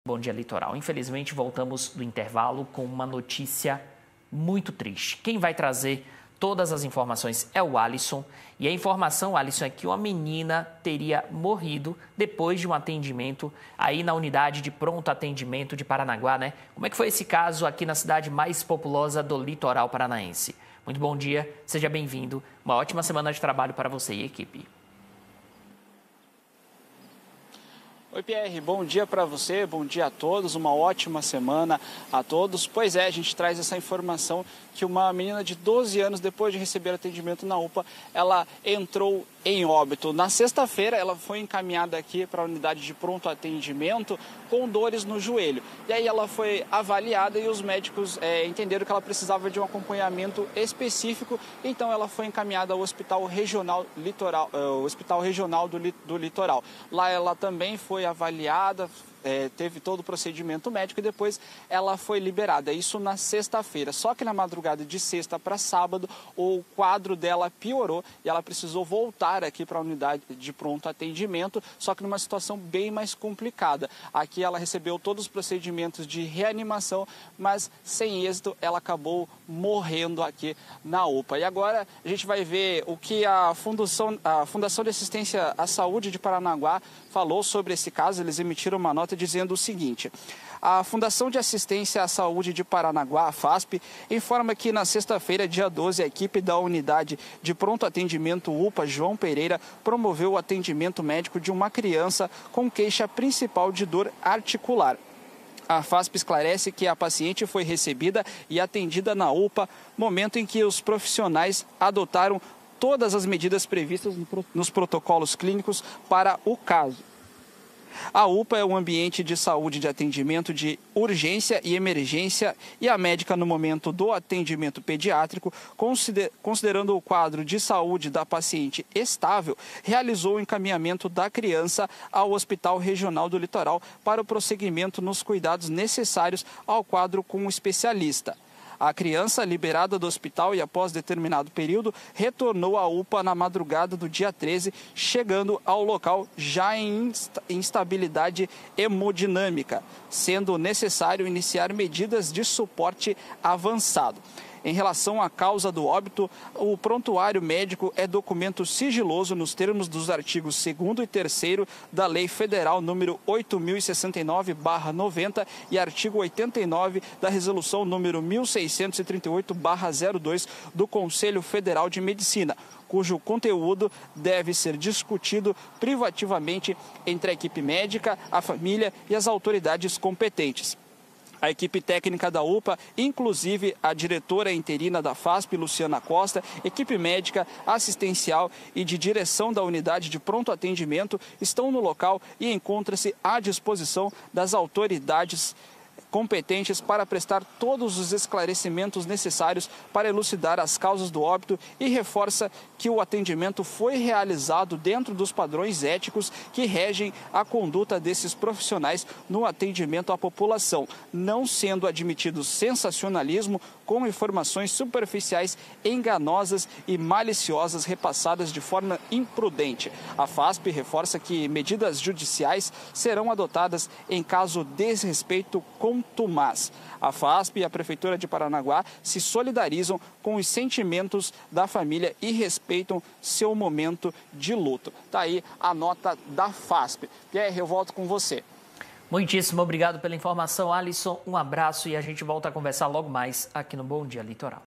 Bom Dia Litoral. Infelizmente, voltamos do intervalo com uma notícia muito triste. Quem vai trazer todas as informações é o Alisson. E a informação, Alisson, é que uma menina teria morrido depois de um atendimento aí na unidade de pronto atendimento de Paranaguá, né? Como é que foi esse caso aqui na cidade mais populosa do litoral paranaense? Muito bom dia, seja bem-vindo. Uma ótima semana de trabalho para você e equipe. Oi, Pierre, bom dia para você, bom dia a todos, uma ótima semana a todos. Pois é, a gente traz essa informação que uma menina de 12 anos, depois de receber atendimento na UPA, ela entrou em óbito. Na sexta-feira, ela foi encaminhada aqui para a unidade de pronto atendimento com dores no joelho. E aí ela foi avaliada e os médicos entenderam que ela precisava de um acompanhamento específico, então ela foi encaminhada ao Hospital Regional do Litoral. Lá ela também foi avaliada, teve todo o procedimento médico e depois ela foi liberada, isso na sexta-feira. Só que na madrugada de sexta para sábado o quadro dela piorou e ela precisou voltar aqui para a unidade de pronto atendimento, só que numa situação bem mais complicada. Aqui ela recebeu todos os procedimentos de reanimação, mas sem êxito ela acabou morrendo aqui na UPA. E agora a gente vai ver o que a Fundação de Assistência à Saúde de Paranaguá falou sobre esse caso. Eles emitiram uma nota dizendo o seguinte: a Fundação de Assistência à Saúde de Paranaguá, a FASP, informa que na sexta-feira, dia 12, a equipe da unidade de pronto atendimento UPA João Pereira promoveu o atendimento médico de uma criança com queixa principal de dor articular. A FASP esclarece que a paciente foi recebida e atendida na UPA, momento em que os profissionais adotaram todas as medidas previstas nos protocolos clínicos para o caso. A UPA é um ambiente de saúde de atendimento de urgência e emergência e a médica, no momento do atendimento pediátrico, considerando o quadro de saúde da paciente estável, realizou o encaminhamento da criança ao Hospital Regional do Litoral para o prosseguimento nos cuidados necessários ao quadro com um especialista. A criança, liberada do hospital e após determinado período, retornou à UPA na madrugada do dia 13, chegando ao local já em instabilidade hemodinâmica, sendo necessário iniciar medidas de suporte avançado. Em relação à causa do óbito, o prontuário médico é documento sigiloso nos termos dos artigos 2º e 3º da Lei Federal número 8.069/90 e artigo 89 da Resolução número 1638/02 do Conselho Federal de Medicina, cujo conteúdo deve ser discutido privativamente entre a equipe médica, a família e as autoridades competentes. A equipe técnica da UPA, inclusive a diretora interina da FASP, Luciana Costa, equipe médica, assistencial e de direção da unidade de pronto atendimento, estão no local e encontram-se à disposição das autoridades competentes para prestar todos os esclarecimentos necessários para elucidar as causas do óbito e reforça que o atendimento foi realizado dentro dos padrões éticos que regem a conduta desses profissionais no atendimento à população, não sendo admitido sensacionalismo com informações superficiais, enganosas e maliciosas repassadas de forma imprudente. A FASP reforça que medidas judiciais serão adotadas em caso de desrespeito contumaz. A FASP e a Prefeitura de Paranaguá se solidarizam com os sentimentos da família e respeitam seu momento de luto. Está aí a nota da FASP. Pierre, eu volto com você. Muitíssimo obrigado pela informação, Alisson. Um abraço e a gente volta a conversar logo mais aqui no Bom Dia Litoral.